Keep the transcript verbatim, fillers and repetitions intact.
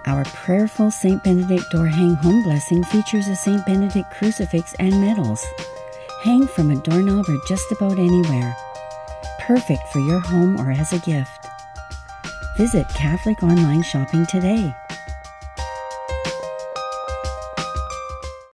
Our prayerful Saint Benedict door hang home blessing features a Saint Benedict crucifix and medals. Hang from a doorknob or just about anywhere. Perfect for your home or as a gift. Visit Catholic Online Shopping today.